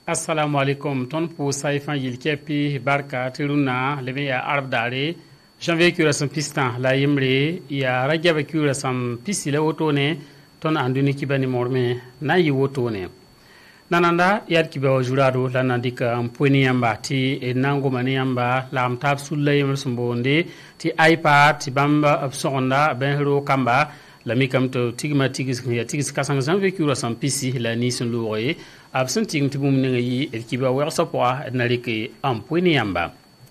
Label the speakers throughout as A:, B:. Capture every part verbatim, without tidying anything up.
A: Assalamu alaikum. Ton pour Saifan Yilkepi Barka Tiruna Lebe ya Arab Dare. Janvier Kura son pistan la Yimre ya Rajab Kura son pisi la wotone ton anduni kibani morme na yi wotone. Nananda yad kiba jurado la nandika mpweni yamba ti e nango mani yamba la amtab sulla yimre sumbonde ti iPad ti bamba absonda ben hero kamba la mikam to tigma tigis ya tigis kasang janvier Kura son pisi la ni sun loye absent ting tibum nenga yi et kiba wersa poa na rike mpweni yamba.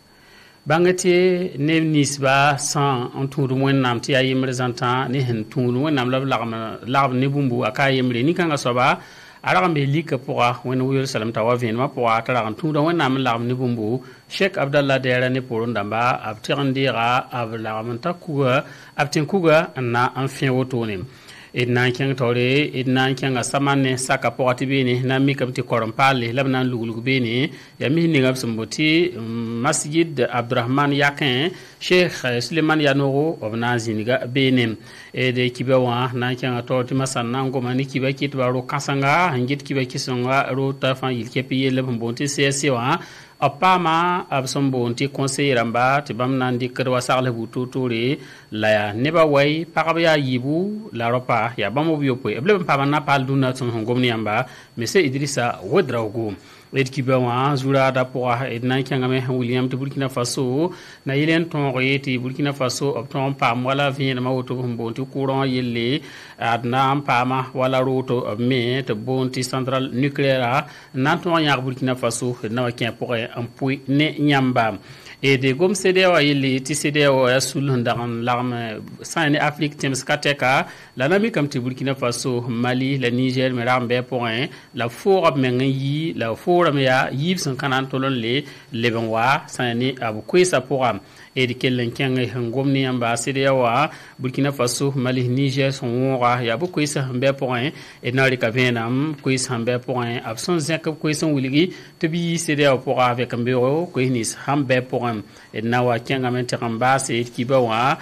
A: Bangati ne nisba san en tour mo nam ti ayim representant ni hen tour mo nam lab lab ne bumbu akayim re ni kanga soba ara be lika poa wen wi salam tawa vin ma poa tara kan tour mo nam lab ne bumbu Sheikh Abdallah Dera ne poro ndamba ab tirandira ab la manta kuga ab tin kuga na en fin wotone idna kyang tore idna kyang samane saka poti bini na mi kam ti korom pali labna lugulug bini ya mi ni ngab sumboti masjid Abdurrahman Yakin Sheikh Suleiman Yanoro obna ziniga bini e de kibawa na kyang tore masanna ngoma ni kiba kitba ro kasanga ngit kiba kisonga ro ta fa yilkepi yele mbonti csi wa apama absombonti conseiller ramba ti bamna ndikr wasarle butu tore la neba way parabya yibu la ropa ya bamo biopo eble pama na pal duna ton ngomni amba monsieur Idrissa Ouedraogo et kibawa zura da poa et na kyangame William de Burkina Faso na yelen ton reti Burkina Faso obton pam wala vien ma woto mbonti courant yelle adna pama wala roto me te bonti central nucléaire na ton ya Burkina Faso na wakien pour un puits ne nyamba et de gom C D A O yelle ti C D A O ya sul ndan l'arme sane Afrique tems kateka la nami kam ti Burkina Faso Mali la Niger me rambe point la forum mengi la forum ya yib son kanan tolon le lebenwa sane abu kwesa program et de kellen kyanga ngomni amba C D A O Burkina Faso Mali Niger son wora ya bu kwesa mbe point et na rika venam kwesa mbe point abson zek kwesa wiligi to bi C D A O pour avec mbero kwenis hambe point et na wa kyanga mente kamba se kibawa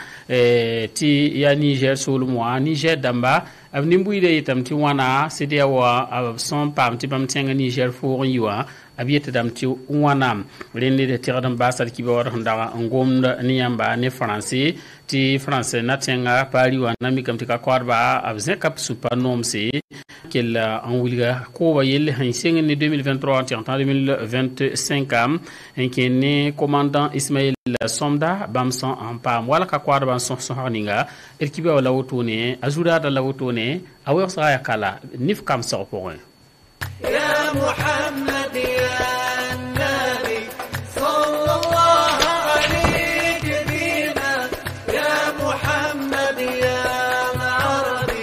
A: ti ya Niger solumwa Niger damba ab nimbuide itam ti wana C D A O ab son pam ti bam tenga Niger for yiwa abiyete dam ti wana rende de tiradam basal ki bawar handa ngom ni yamba ne français ti français na tenga pari wana mi kam ti ka kwarba ab zekap supa nomse kel en wilga ko wa yel han singen ni deux mille vingt-trois en deux mille vingt-cinq am en kene commandant Ismaël Somda bamson en pam wala ka kwarba son son haninga el ki bawa lawtone azura da lawtone awer sa yakala nif kam so point
B: يا محمد يا النبي صلى الله عليك بنا يا محمد يا العربي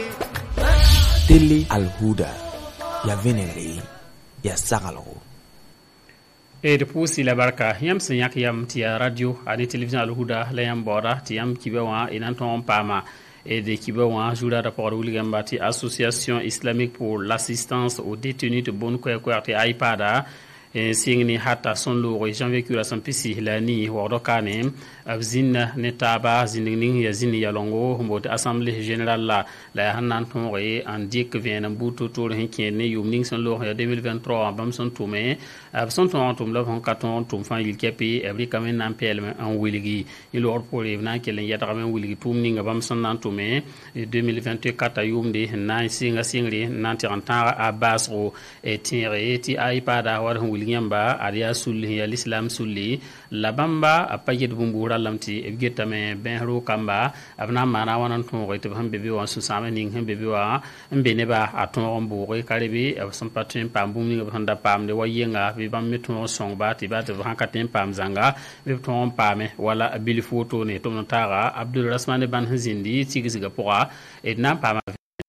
C: Télé Al-Huda ya venere ya sagalo
A: et de poussi la barka yam senyak yam ti radio ani télévision Al-Huda la yam bora ti yam kibewa inanton pama et de Kibawa, Joula rapport Wilgambati, Association islamique pour l'assistance aux détenus de bonne qualité iPada, et Singni Hata son lourd, janvier Kura son pisi, la ni, Wardokane, Abzin Netaba, Zining Yazini Yalongo, Mot Assemblée Générale la, la Hanan Tonre, indique que vient un bout autour de Hinkene, Yumning son lourd, deux mille vingt-trois, Bamson Toumé, Abson Ton Tom Love en Caton, Tomfan Yilkepi, Every Kamen Nampel en Willigi, il leur pour les venants qui l'ont yatamen Willigi Toumning, Bamson Nantomé, deux mille vingt-quatre, Yumde, Nan Singa Singri, Nantirantara, Abbasro, et Tiré, Ti Ipada, Warham Williamba, Aria Sulli, l'Islam Sulli, La Bamba, a Payet Bumbura Lamti, Evgetame, Benro Kamba, Avna Mana, one ton rate of him baby on Susamaning, him baby, and Beneba, a ton Bore, Caribe, of some pattern pam booming of Honda Pam, the Wayenga, Vivam Meton song bat, bat of Hankatin Pam Zanga, Vipton Pame, Walla a Billy Photo, Netonotara, Abdul Rasman Ban Hazindi, Tigizigapora, et Nampama.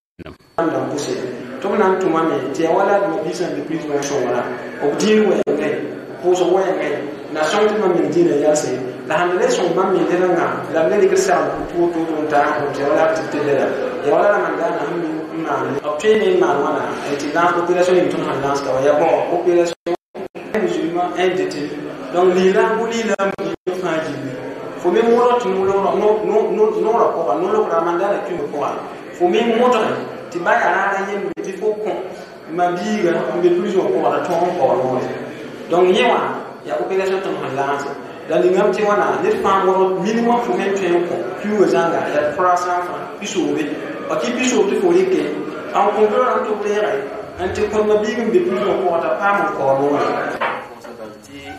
D: Toman to Mammy, Tiawala, no business the police were so of deal with a pose away, Nation to Mammy Dina Yase, the handless of Mammy Delana, the medical sound, two to Tara, Tiawala to Tedera, Yawala Mandana, obtaining Mawana, and Tina population in Tunan Lanska, or Yabon, population, entity, don't leave them, bully them, for me, more to no, no, no, no, no, no, no, Ramandana to for me, more. Ti ba ya na yin ti fo kon ma biga mbe plus on ko wala ton ko donc yewa ya opération ton lance dans les ngam ti wana net fa mo minimum fo men tuen ko plus zanga ya trois cents francs pisobe aki pisobe fo yeke en conclure en tout plaire en te kon ma bigum de plus on ko ta pa mo ko mo
E: ti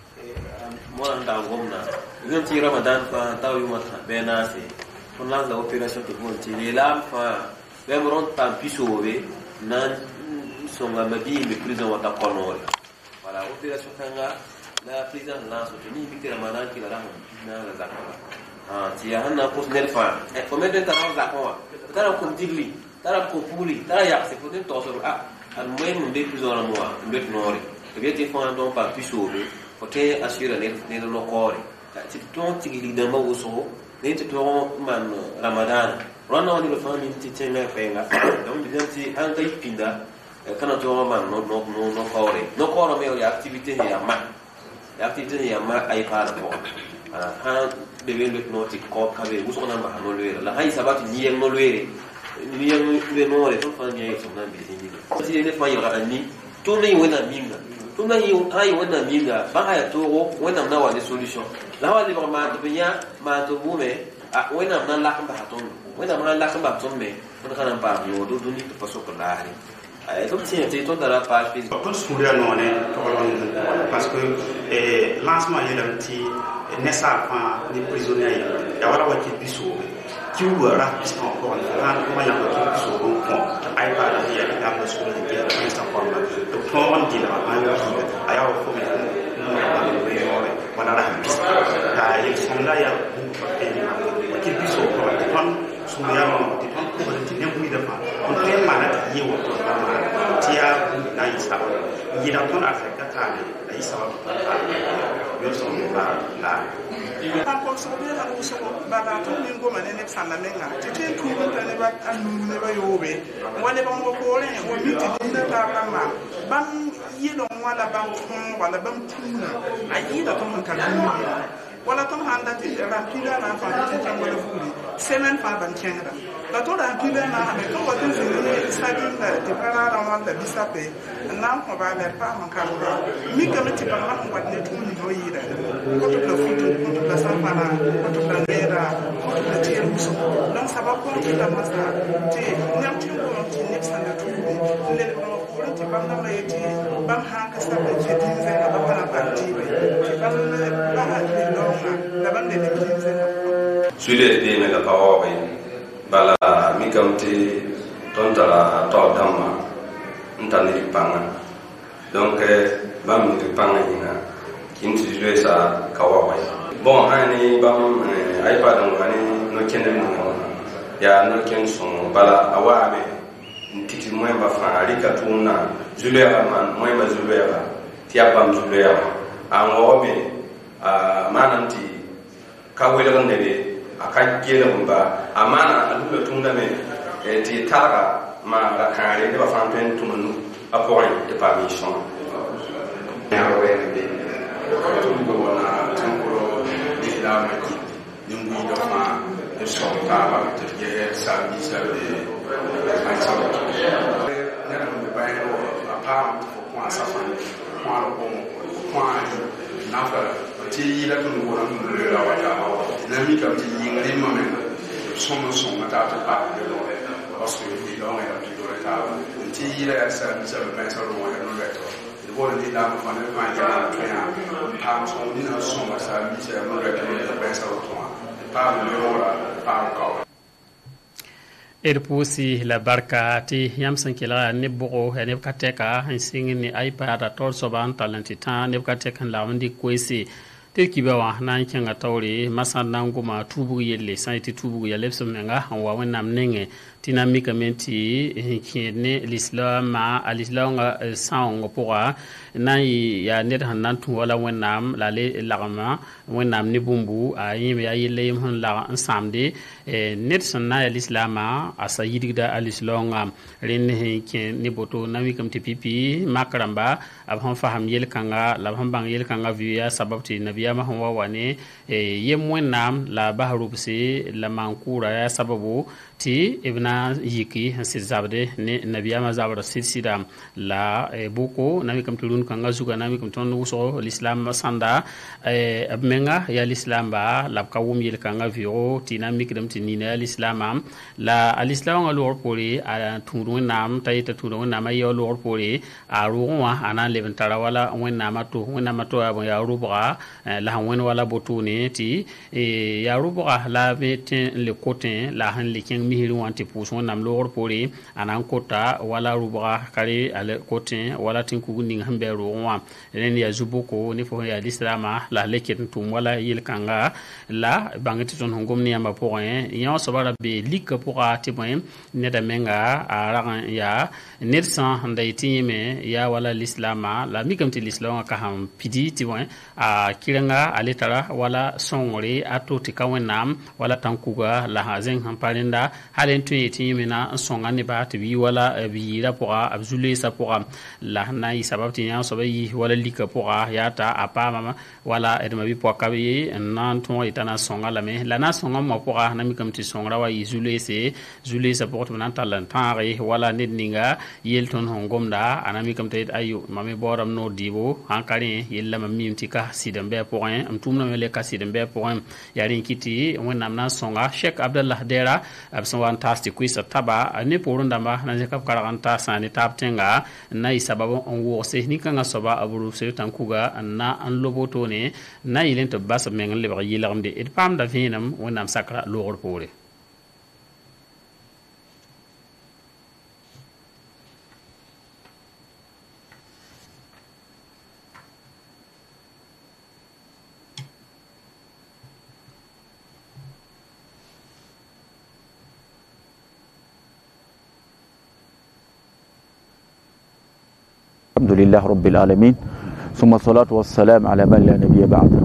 E: mo anda gomna ngam ti ramadan fa taw yu mata bena se on lance l'opération de bon ti les lames fa même rond pa pisobe nan songa mabi me prison wata konore voilà opération tanga la prison lance ni bité ramadan ki la rahon na la zakwa ah ti ya hanna ko nel fa e ko me den ta zakwa tara ko digli tara ko puli tara ya se ko den to so ah al moyen de prison la moi de nore e bien ti fon don pa pisobe ko te assure ne ne no kore ti ton ti li de ma woso ne ti to man ramadan rona ni le fami ti tena penga donc bien ti an kai pinda kana to man no no no no kore no kore me activité ya ma activité ya ma ay para ko ala ha be be no ti ko ka be uso na ba no le la hay sabati ni en no le ni en be no le to fa ni so na be ni ti ne fa yo ga ni to ne wona minga to na yo ay wona minga ba ha to wo wona na wa ni solution la wa li ba ma to ya ma to bu me a wona na la ka ba to wona ma la ka ba to me ko kana ba yo do do ni to paso ko la hari ay to ti ti to dara page Facebook
F: to suria no ne to parce que eh lancement il a petit nessa pa ni prisonnier ya wala wa ki biso ki wara biso ko na ko ya ko biso ko ko ay ba da ya da ba so ni ke nessa pa to to on di da ma yo ki aya ko me no ba ni yo wala ra biso da ye sonda ya ko ki biso ko kon suria no ti ton ko ti ne bu da pa on te ma na yi wo tia na isa yi da ton afrika ta ne da isa ba yo so ba la
G: an ko so be la ko so ba la to ni ngoma ne ne sana menga ti ti ku ni ta ne ba anu ne ba yobe wale ba ngo ko re o mi ti ni ta ba ma ban yi do wala ban kun wala ban tuna ayi da ton kan ni wala ton handa ti ra pila na fa ti tan wala furi semen fa ban chenga la to da pila na ha ko wa tin ni sa din da ti para ra wala bisape na ko ba le pa man ka ro mi ka mi ti ba ma ko ne tu ni no yi da ko to la futu ko to la sa fa na ko to la nera ko to la ti muso donc ça va ko ti la masa ti nyam ti ko ti ne sa na tu le ko ko ti ba na ma ti ba ha ka sa ba ti din za na ba na ba ti ti ba na ba ha ti lo na la ba ne ti din za na
H: suile de me la pawa bala mi kam ti tontara to damma ntani panga donc bam ni panga ina kin ti jwe sa kawa bon ani bam ay pa dan ani no kende mo ya no ken son bala awabe ntiti mo ba fa rika tuna julera man mo ba julera ti abam julera an wobe a mananti kawele ngene akajele mba amana alula tunda me ti targa ma la kare de ba fanten tumanu apoi de permission ya rowe be tungo wana tungo islam ki nyungu do ma de so ka ba te ye sa bi sa de ai sa na na me ba ro apa ko sa fa ko ko ko na fa ti la tungo na tungo la wa ta na mi ka ti yin ri ma me son son ta ta pa de lo parce que il on est plus de ta ti ira ya sa mi sa ba sa ro wa no le to il faut le dire ma fa ne ma ya na ya pa son ni na son sa mi sa no le to ba sa ro to pa le ro la pa ko
A: er pusi la barka ti yam sankila ne bogo ne kateka hansingi ni ipad atol soban talentita ne kateka la wandi kwesi te kibawa nan kenga tawri masanda nguma tubu yelle santi tubu ya lepso menga wa wenam nenge tinamika menti kene l'islam ma alislam sang poa nan ya net hanan tu wala wenam la le lagama wenam ni bumbu ayim ya yelle hon la ensamde net sanna ya l'islam asayidida alislam ren ken ni boto nami kam ti pipi makramba abhan faham yel kanga la bang yel kanga via sababti nabi ya mahwa wane yem wenam la bahrubsi la mankura ya sababu ti ibna na yiki si zabde ne nabiyama zabra silsida la boko nami kam turun kanga zuga nami kam ton wuso l'islam sanda abmenga ya l'islam ba la ka wum yel kanga viro tina mikdam tinina l'islam la alislam ngalo pori a turu nam tayta turu nam ya lo pori a ruwa ana levantara wala wonna mato wonna mato ya rubra la wen wala botune ti ya rubra la vetin le cotin la han le king mihiri wanti puson nam lor pori anan kota wala rubra kare ale cotin wala tin ku ning hambe ruwa ren ya zubuko ni fo ya islama la leket tum wala yil kanga la bangati ton ngom ni amba point yan so bara be lik pour ati point ne da menga ara ya nersan handai time ya wala l'islama la mikamti l'islam ka ham pidi ti point a kiranga aletara wala songore ato ti kawenam wala tankuga la hazen hampalinda halen tu yeti mina songa ne ba ti wala bi ra pour abzule sa pour la na isababti yan so yi wala lika pour ya ta apa mama wala edma bi pour kabi nan ton itana songa la me la na songa mo pour na mikamti songra wa izule se zule sa pour nan talan tare wala nedninga yelton hongomda anami kamte ayu mame boram no dibo hankari yella mamim tika sidambe point am tumna mele ka sidambe point yarin kiti wonnam na songa Sheikh Abdullah Dera abson fantastic quiz taba ne porunda ma na jakap karanta sani taptenga na isababu on wo se ni kanga soba aburu se tankuga na an loboto ne na yilen to bas mengal le yilamde et pam da vinam wonnam sakra logor pore
I: الحمد لله رب العالمين ثم الصلاة والسلام على من لا نبي بعده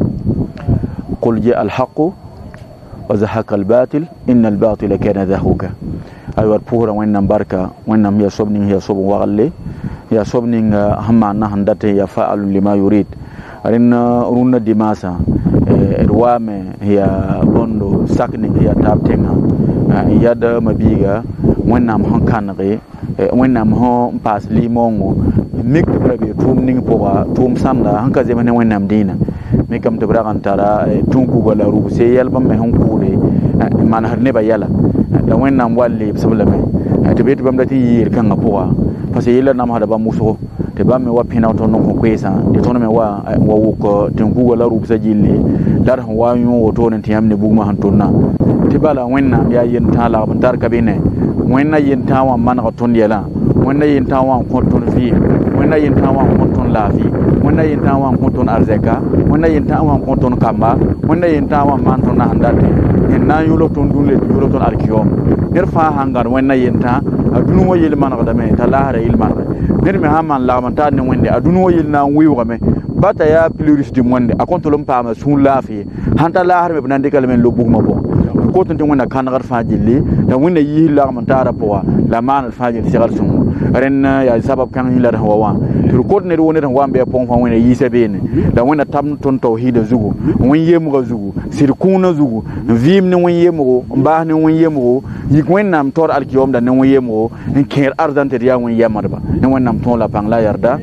I: قل جاء الحق وزهق الباطل إن الباطل كان زهوقا أيوة البورة وين بركة وين هي صبني هي صب وغلي هي صبني هم عنها هندته يفعل لما يريد أرين رونا دماسا روامه هي بندو سكني هي تابتنا يد مبيجا وين نام هنكانغي وين نام هون باس ليمونغو mik brabe tum ning poa tum sanda hanka zemane wennam dina mikam to bragan tara tunku gola ru se yalba me hon kude man har ne ba yala da wennam walli sabla me to betu bam dati yir kan poa parce que yela nam hada ba muso te ba me wa pina to non ko kwesa de to me wa wa ko tunku gola ru sa jilli dar wa yo woto ne tiyamne bugma han tonna te bala wennam ya yen tala ban tar kabine wenna yen tawa man ko ton yala wenna yen tawa ko ton fi wenna yen tawa ko ton lafi wenna yen tawa ko ton arzeka wenna yen tawa ko ton kamba wenna yen tawa man ton handate en na yulo ton dunle yulo ton arkiyo nerfa hangar wenna yen ta adunu wo yel man gadame talahara ilman ner me haman la man ta ne wende adunu wo yel na wiwa me bata ya pluris du monde akonto lom pa ma sun lafi hanta lahar me banande kalmen lo bugma bo ko ton wona kanagar fajili da wona yi la man tara poa la man fajili sigar sun ren ya sabab kan hilar hawa to ko ne wona tan wambe pon fa wona yi sebene da wona tam ton tauhid zugu won yemu ga zugu sir kuna zugu vim ne won yemu ba ne won yemu yi wonnam tor alkiyom da ne won yemu en ker ardante ya won yamarba ne wonnam ton la pang la yarda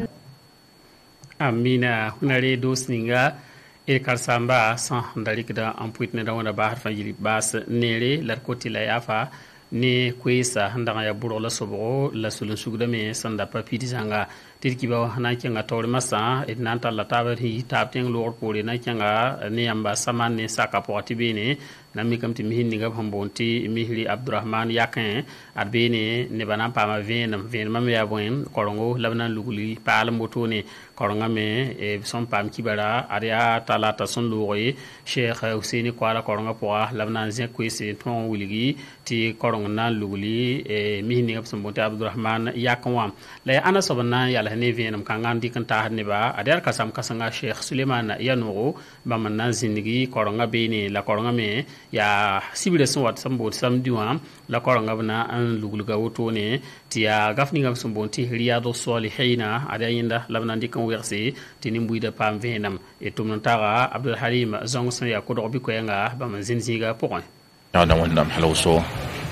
A: amina hunare dosninga e karsamba san dalikda ampuitne da wona bahar fajili bas nere lar koti la yafa ne kwesa ndanga ya buro la sobro la sulun sugda me sanda papi disanga tirki ba na kyanga tawre masa e nanta la tabar hi tapteng lor pore na kyanga ne amba saman ne saka poti bene nami kam ti mihin ninga hambonti mihri Abdurrahman yakin arbene ne bana pama venam ven mam ya boen korongo labna luguli pal motone koronga me e son pam kibara aria talata son loye Sheikh Husaini kwala koronga poa labna zen kwese ton wuligi ti koronga na luguli e mihin ninga hambonti Abdurrahman yakanwa la ana sobana yala ne venam kangan dikan ta ne ba adia kasam kasanga Sheikh Suleiman yanuro bamanna zinigi koronga bene la koronga me ya sibire sun wat sambo samdiwa la koronga bana an lugulga woto ne tiya gafni ngam sambo ti riyadu salihina ada yinda labna dikan werse tini mbuida pam venam e tumnan taga Abdul Halim zong sun ya ko do bi ko nga ba man zinziga point
J: ya da wannan halawso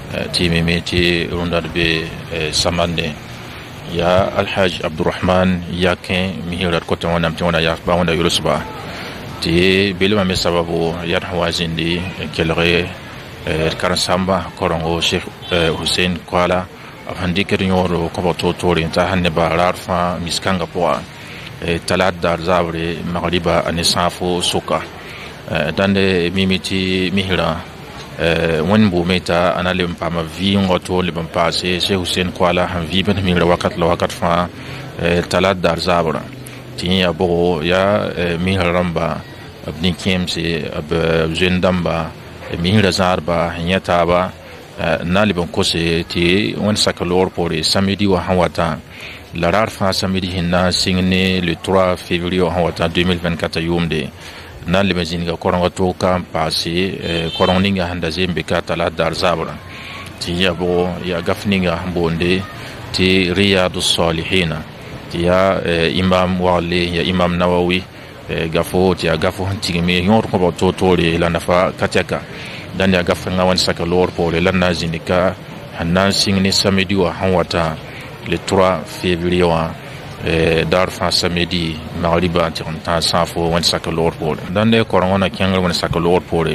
J: ti mimi ti rundar be samande ya alhaj abdurrahman yakin mihirat ko tan wonam ti wona ya ba wona yurusba ti belma me sababu yar hawazindi kelre karan samba korongo sheikh hussein kwala afandi ker nyoro ko to tori ta hanne ba rarfa miskanga poa talat dar zabre maghriba anisafo suka dande mimiti mihira wen bu meta analim pama vi ngoto liban passé sheikh hussein kwala han vi ben mihira wakat la wakat fa talat dar zabra ti ya bo ya mihira ramba abni kemse ab zendamba mihira zarba nyata ba naliban kose ti wen sakalor pour samedi wa hawata la rarfa samedi hinna singne le trois février wa hawata deux mille vingt-quatre yomde naliban zinga koronga to kam passé koronninga handa zembe katala dar zabra ti yabo ya gafninga bonde ti riyadus salihina ti ya imam wali ya imam nawawi gafo ti ya gafo tigime yor ko to tore la nafa kataka dan ya gafa ngawan sakalor pour le lana zinika hanna singne samedi wa hawata le trois février wa dar fa samedi maghriba ta safo wan sakalor pour dan de korona kyangal wan sakalor pour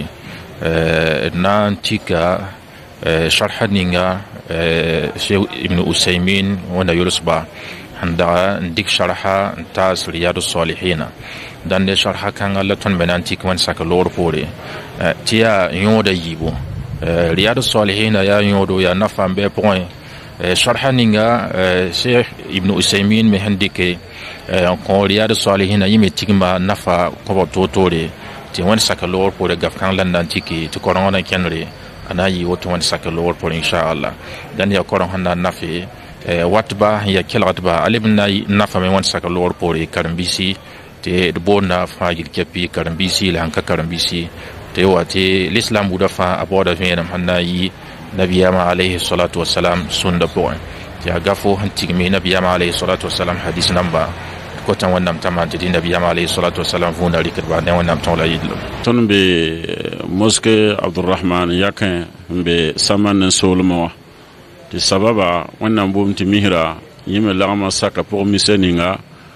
J: na antika sharhaninga sheikh ibn usaymin wana yurusba handa dik sharha tas riyadus salihin dan de sharha kanga la ton benantik wan sakalor pour tia yoda yibo riyadus salihin ya yodo ya nafam be point sharhaninga sheikh ibn usaymin me handike ko riyadus salihin yimi tigma nafa ko totore ti wan sakalor pour gafkan landan tiki to korona kenre anayi woto wan sakalor pour inshallah dan ya koron handa nafi watba ya kelgatba alibna nafa me wan sakalor pour karambisi te bona fa yirkepi karambisi la hanka karambisi te wati l'islam buda fa aboda venam hanayi nabiyama alayhi salatu wassalam sunda point ya gafo hantigmi nabiyama alayhi salatu wassalam hadith namba ko tan wonnam tamante di nabiyama alayhi salatu wassalam funa rikba ne wonnam ton la yidlo
K: ton be mosque abdurrahman yakin be saman solmo ti sababa wonnam bumti mihra yime lama saka pour miseninga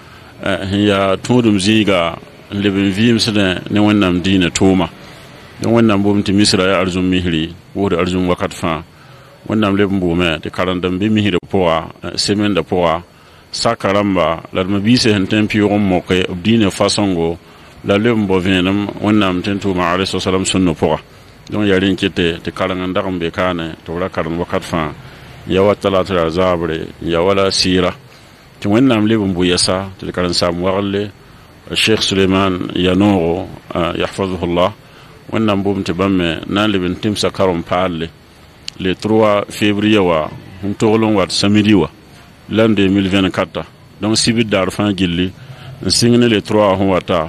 K: ya tudum ziga lebin vimsne ne wonnam dina tuma don wannan bumti misra ya arzum mihri wodi arzum wakat fa wannan lebin bume de karandam be mihira poa semen da poa sakaramba la mabise hen tempi rom moke dina fasongo la lebin bo venam wannan tentu ma alayhi salam sunno poa don yarin kite te karangan daram be kane to la karan wakat fa ya watalata zabre ya wala sira ti wannan lebin bu yasa te karan sam walle الشيخ سليمان ينورو يحفظه الله wannan bumti bamme nan libin timsa karon palle le trois février wa huntolon wat samedi wa l'an deux mille vingt-quatre donc sibid dar fan gilli singne le trois hon wata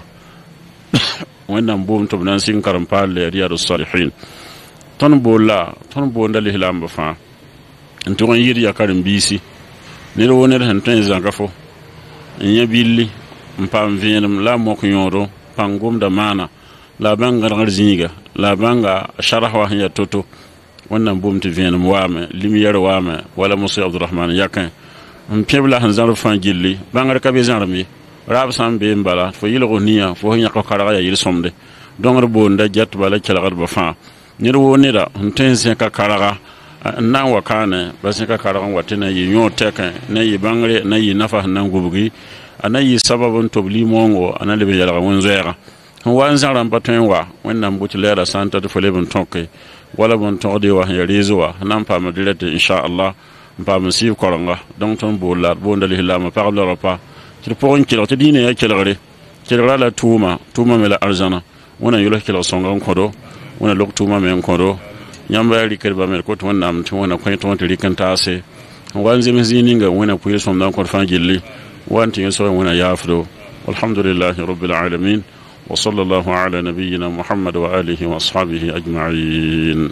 K: wannan bumti nan sin karon palle riyadus salihin ton bolla ton bonda le hilamba fa nton yiri ya karin bisi ne ro woner han tan zanga fo nya billi mpam venum la mok yoro pangum da mana la banga ngarzinga la banga sharahwa ya toto wannan bumti venum wame limiyar wame wala musa abdurrahman yakin mpebla han zaro fan gilli bangar kabe zanrami rab sam be mbala fo yilo niya fo nya ko karaga ya yil somde dongar bonda jat bala kelagar ba fa nir wonira ntense ka karaga na wakane basin ka karaga watina yi nyo teka na yi bangre na yi nafa nan gubugi anayi sababun tobli mongo analibe yala wonzera wan zaran patwen wa wannan butilera santa to folebun tonke wala bon torde wa ya rezoa nan pa madirete insha Allah pa musib koronga donc ton bolla bondal hilama parle rapa ci poron kilo to dine ya kelare kelara la tuma tuma mela arzana wona yulo kilo songa kodo wona lok tuma men kodo nyamba ri kerba mel ko to wannan to wona ko to to rikanta se wan zemi zininga wona puyo som dan ko fangilli وانت يسوع ونا يافدو والحمد لله رب العالمين وصلى الله على نبينا محمد وآله وأصحابه أجمعين.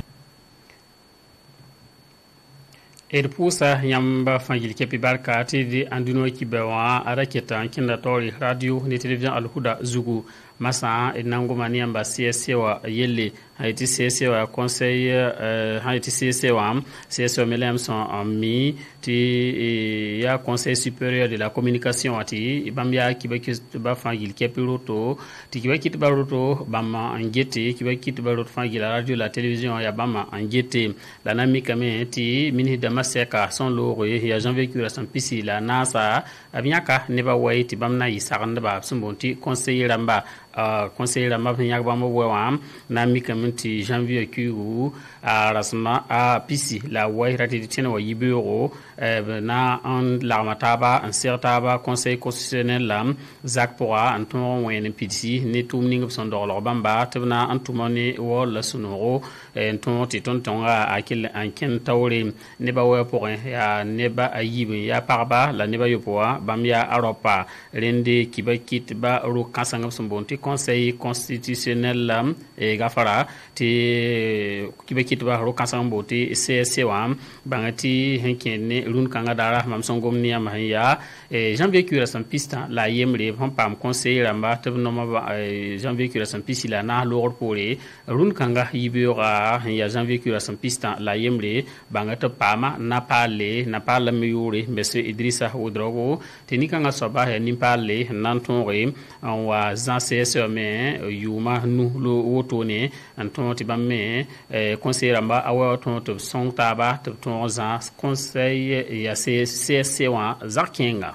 A: Erpusa yamba fangil kepi barka tv anduno kibewa araketa kinda tori radio ni television alhuda zugu masa e nanguma ni amba C S C wa yelle haiti C S C wa conseil euh, haiti C S C wa C S C melem son en mi ti ya conseil supérieur de la communication ati bambia kibaki ba fangil kepiroto ti kibaki ba roto bama angete kibaki ba roto fangil la radio la télévision ya bama angete la nami kame ti mini damaseka son loro ya janvier cura son pisi la nasa abiaka ne ba wai ti bamna isaranda ba sumbonti conseiller ramba Uh, conseiller ma yak ba mo wam na mi kamti janvier ku a rasma a pisi la way rati tena wa yibero uh, na an la mataba an sertaba conseil constitutionnel lam zak pourra an ton wen pisi ne tum ning son do lo bamba tebna an tumoni wol sunoro en ton ti ton ton a akil an ken tawre ne ba wa pour ya ne ba ayibe ya parba la ne ba yo poa bam ya aropa rende kibakit ba ro kasanga son bonti conseil constitutionnel lam e gafara ti kibekit ba ro kasambo ti C S C wam bangati henkene run kanga dara mam songom ni am ya e janvier cura san pista la yemre pam pam conseil ramba te no ma janvier cura san pisi la na lor pore run kanga yibura ya janvier cura san pista la yemre bangata pama na pale na pala miure monsieur Idrissa Odrogo teni kanga soba ya ni pale nanton re wa zan C S mais yuma nu lo wotone anton ti bamme conseiller amba awa ton to son taba to ton za conseil ya C S C wa zakenga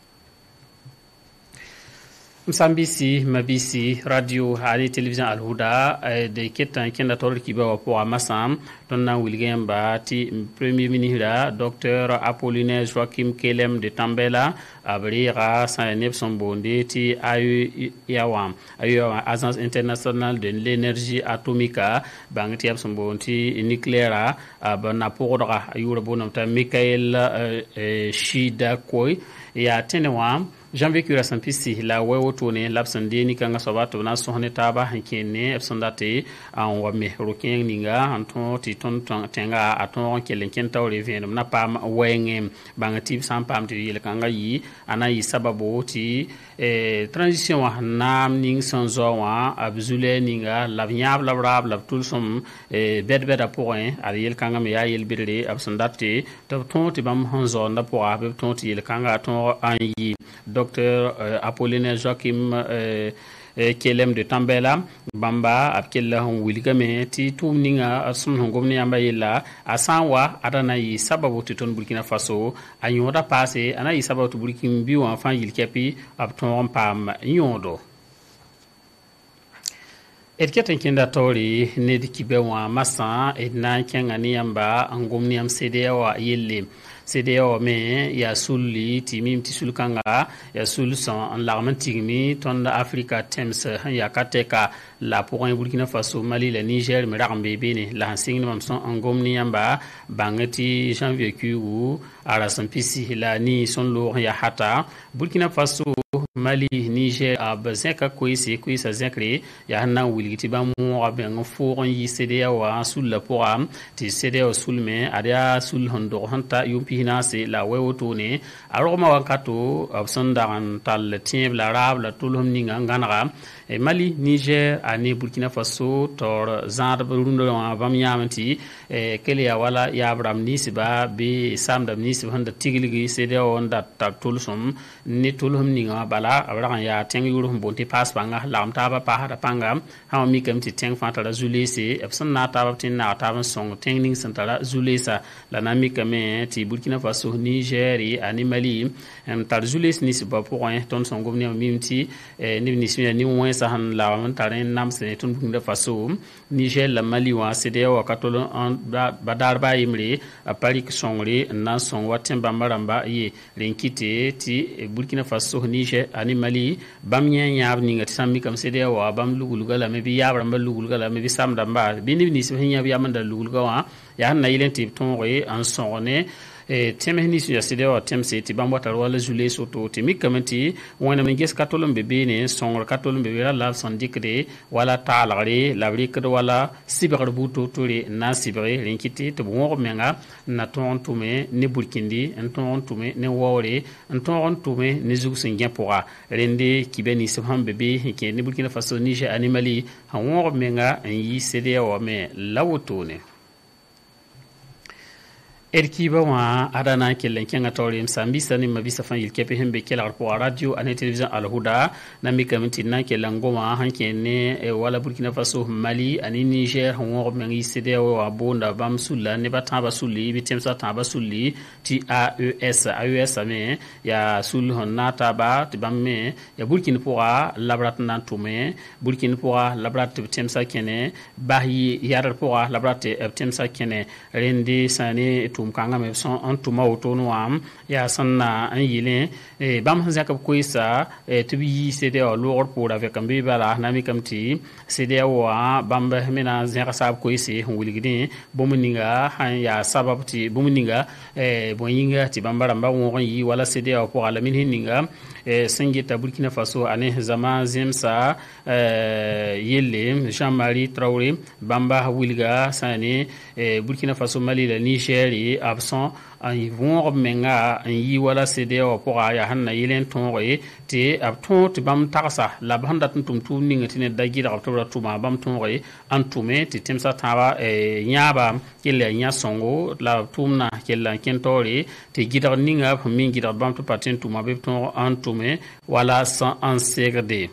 A: Msambisi Mabisi radio hali télévision Al Huda de ketan kenda tor ki ba po amasam ton na William ba ti premier ministre docteur Apollinaire Joachim Kelem de Tambela abrira sa neb son bonde ti ayu yawam ayu agence internationale de l'énergie atomique bang ti son bonti nucléaire abana podra ayu bonam ta Michael Shida Koy ya tenewam janvier cura san pisi la wewo tone lapsan deni kanga sobato na sohne taba hankene epsondate an wame roken ninga anton ti ton tenga aton kelen kenta ore venum na pam wenge bangati sam pam ti yele kanga yi anayi sababu ti eh, transition wa nam ning sanzo wa abzule ninga lavnyab labrab lab tulsum eh, bed bed apoin ari yel kanga me ya yel bidre absondate to ton ti bam hanzo nda po abe ton ti yele kanga ton an yi docteur euh, Apollinaire Joachim euh, euh, Kelem de Tambela bamba abkella hon wilgame ti tumninga sun hongomni amba yella asanwa adana yi sababu titon Burkina Faso anyoda passé ana yi sababu Burkina bi wa fan yilkepi abton pam nyodo Edketen kinda tori nedi kibewa masa edna kengani amba ngomni am C D A wa yelle C D A O me ya sulli timim ti sulkanga ya sul son en larman tigmi ton Africa Thames ya kateka la pour un Burkina Faso Mali la Niger me rambe bene la signe mam son ngomni yamba bangati janvier ku ala san pisi la ni son lo ya hata Burkina Faso Mali Niger ab zeka koisi koisa zekre ya hanna wilgiti ba mo aben fo yi C D A wa sul la programme ti C D A O sul me adia sul hondo hanta yumpi hinase la wewotone aroma wakato absandaran tal tien la rab la tulhum ninga nganaga e Mali Niger ani Burkina Faso tor zand burundo bam yamanti e kele ya wala ya abram nisba be samdam nisba handa tigiligi C D A O nda ta tulsum ni tulhum ninga bala abragan ya teng yurum bonti pas banga lam taba pahara panga ha mi kam ti teng fatara zulese absan na taba tin na taba song teng ning santara zulesa la na mi kam ti Burkina Faso Niger ani Mali en tar zules ni siba pour un ton son gomni mimti ni ni simi ni won sa han la man taren nam se ton Burkina Faso Niger la Mali wa C D A wa katolo en badar ba imre a Paris songre nan son watin bambaramba ye renkite ti Burkina Faso Niger ani Mali bam nyen yab ni ngati sammi kam C D A wa bam lugul gala me bi yabra mbal lugul gala me bi samda mba bi ni ni simi nya bi amanda lugul gawa ya na yilen tip ton re en sonne e temes ni su ya sede wa temse ti bamba tar wala jule soto ti mikamati wona men ges katolum be bene songor katolum be wala la son dikre wala talare la brikre wala sibre buto tore na sibre rinkiti to bo menga na ton tume ne burkindi en ton tume ne wore en ton tume ne zugu singya pora rende kibeni subhan bebe ke ne burkina faso niger animali han wo menga en yi sede wa me lawotone erkiba wa adana kellen kenga tawrim sambisa ni mabisa fan yilkepe hembe kela ko radio ane television al huda nami kamiti na kellen goma hankene e wala burkina faso mali ani niger ho mengi cede wa bonda bam sulla ne bataba sulli bitem sa taba sulli ti a e s a e s me ya sul honata ba ti bamme ya burkina poa labrat nan tume burkina poa labrat bitem sa kene bahi yar poa labrat bitem sa kene rendi sane tum kanga me son en tuma autono am ya sanna an yile e bam zakab koisa e tubi cede o lor pour avec ambe bala nami kamti cede wa bamba mena zaka sab koisi huligini bomuninga han ya sababti bomuninga e boyinga ti bambara mba won yi wala cede o pour alamin hininga e singita burkina faso ane zama zemsa e yelle Jean-Marie Traoré bamba wilga sane e burkina faso mali la niger absent en yvon menga en yi wala cede o pour ya hanna yilen tonre te ab ton te bam tarsa la banda tum tum ninga tine dagi da to tuma bam tonre antume te temsa tawa e nyaba kille nya songo la tumna kella kentori te gidar ninga min gidar bam to patin tuma be ton antume wala sans en segde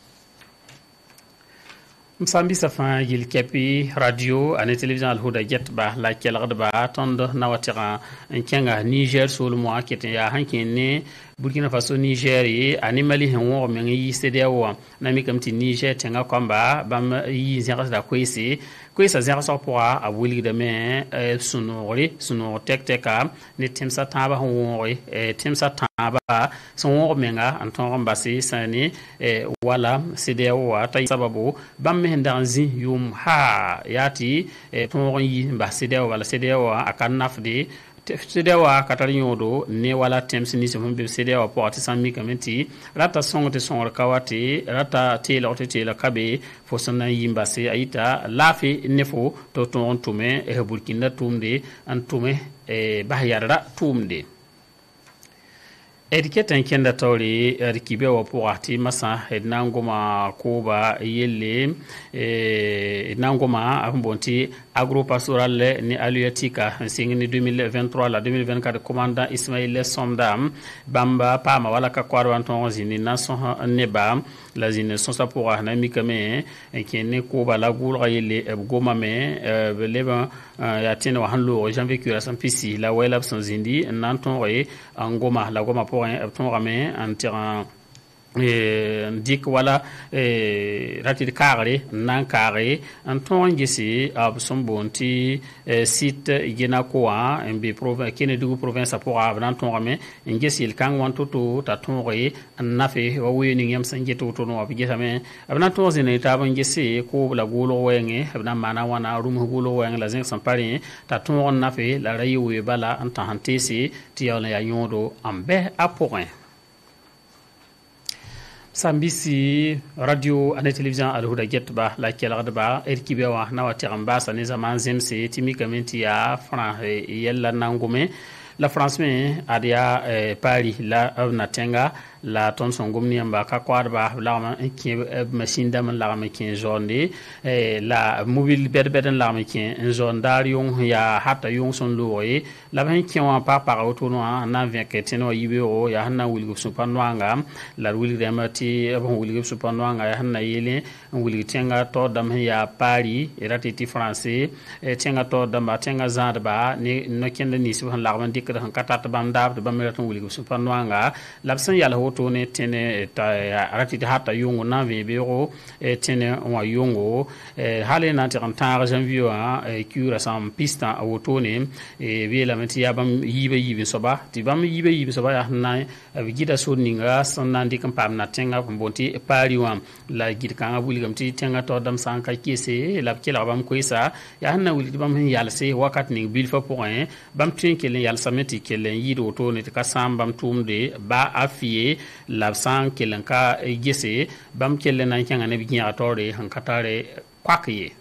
A: Msambi safa yil kepi radio ane television al huda jet ba la kelgd ba tondo nawatira kenga Niger sul mo akete ya hankene Burkina Faso Niger yi ani Mali hen wo men yi cede wo na mi kamti Niger tenga komba bam yi zera da koisi koisa zera so poa a wuli de me sunori suno tek teka ne temsa taba ho e temsa taba son wo menga anton mbasi sani wala cede wo ta sababu bam hendanzi yum ha yati ton yi mba cede wala cede wo akan nafdi sedewa katari yodo ne wala temps ni se mbe sedewa po ati sami kamenti rata songo te songo kawati rata tela ote tela kabe fo sonna yimba se aita lafi nefo to ton tume e burkina tumde antume e bahyara tumde Ediketen kenda tawri rikibe wa puati masa ednangoma kuba yelle ednangoma ambonti agropastoral ni aliatika singini deux mille vingt-trois la deux mille vingt-quatre commandant Ismaïl Somdam bamba pama wala ka kwarwan ton zini nason neba la zine sonsa pour na mikame kene kuba la gulra yelle goma me leba ya tene wa hanlo janvier cura san pisi la wela son zindi nanton re angoma la goma pour ton ramé en tirant dik wala ratit carré nan carré en ton gisi ab sombonti site gena koa mb province kene du province pour abran ton ramé ngesi il kan wanto to ta ton re nafe wa weni ngam sanjeto to no abi gesame abran ton zene ta ban gisi ko la golo wenge abran mana wana rum golo wenge la zen sampari ta ton nafe la rayu bala en tan hantesi ti yona ya yondo ambe a point Sambisi radio ane television al huda jet ba la kelgd ba erkibe wa nawati ambasa ne zaman zemse timi kamenti ya fran yella nangume la France me adia eh, Paris la na tenga la ton son gomni amba ka kwarba la ma ki machine dam la ma ki jonde eh, la mobile berbeden la ma ki zone dar yon ya hatta yon son loye la ban ki wa pa pa auto no na vingt teno yibe ya hanna wulgo supanwanga la wulgo demati bon wulgo supanwanga ya hanna yele wulgo tenga to dam ya Paris ratiti français eh, tenga to dam ba tenga zadba ni no kende ni su han la ma dik han katata bam dab bam raton wulgo supanwanga labsan ya la woto ne tene ta arati hata yongo na ve bero tene wa yongo hale na tanta janvier a cura sam pista a woto ne e be la meti ya bam yibe yibe soba ti bam yibe yibe soba ya na gida so ninga sanna ndi kam pam na tenga bonti pari wam la gid kan abuli gam ti tenga to dam sanka kese la kila bam ko isa ya na wuli bam yalse wakat ning bil fa point bam tin kelen yalsa meti kelen yido woto ne ka sam bam tumde ba afie la san kelen ka gese bam kelen nan kyanga ne bi atore hankatare kwakye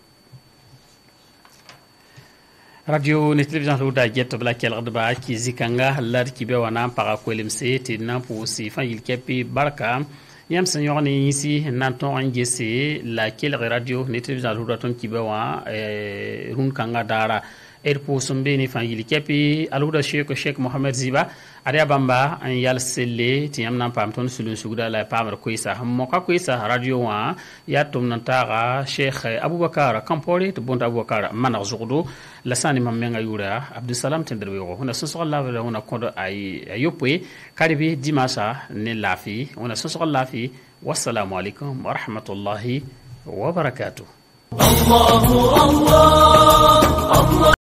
A: radio ne television ruda jet bla kel gadba ki zikanga lad ki be wana para kolimse te nan pour si fan il kepi barka yam senyor ni ici nan ton ngese la kel radio ne television ruda ton ki be wa e run kanga dara er pour sombe ni fan il kepi aluda sheikh sheikh mohammed ziba aria bamba an yal selle ti yam nan pam ton sulun suguda la pamar ko isa mo ka ko isa radio wa ya tum nan tara sheikh abubakar kampore to bonta abubakar manar zugudo la sani mam menga yura abdou salam tenderwe ko hona soso la wala hona kodo ay yopwe karibi dimasa ne lafi hona soso lafi wassalamu alaikum wa rahmatullahi wa barakatuh. Allah Allah Allah